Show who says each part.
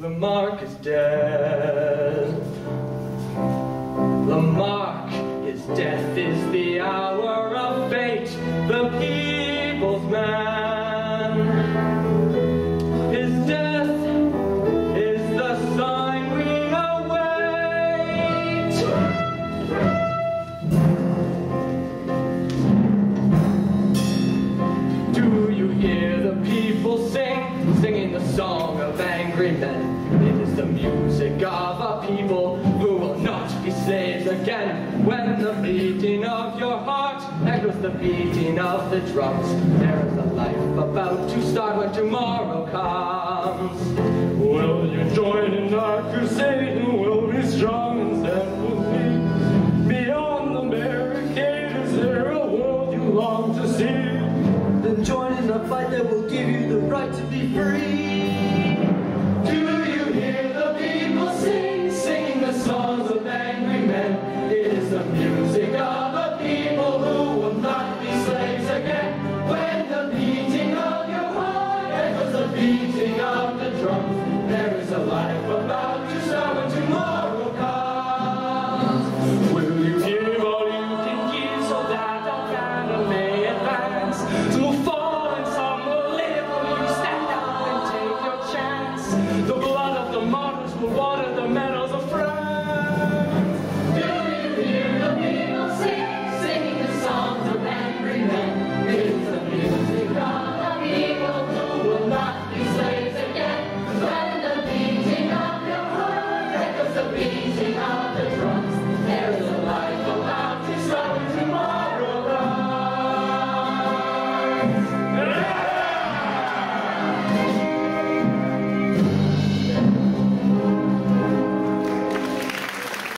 Speaker 1: Lamarck is dead. Lamarck, his death is the hour of fate, the people's man. His death is the sign we await. Do you hear the people singing the song of angry men? It is the music of a people who will not be slaves again. When the beating of your heart echoes the beating of the drums, there is a life about to start when tomorrow comes.
Speaker 2: Will you join in our crusade, and will be strong and stand with me? Beyond the barricade, is there a world you long to see?
Speaker 1: Then join in the fight that will give you the right to be free. Do you hear the people singing the songs of angry men? It is the music of a people who will not be slaves again. When the beating of your heart echoes the beating of the drums, there is a life about to start when tomorrow comes.
Speaker 2: Will you give all you can give so that our banner may advance? Some will fall and some will live. Will you stand up and take your chance? The blood of the martyrs will water the meadows of France.
Speaker 1: Do you hear the people singing the songs of angry men? It is the music of the people who will not be slaves again. When the beating of your heart echoes the beating of the drums, there is a life about to start when tomorrow comes.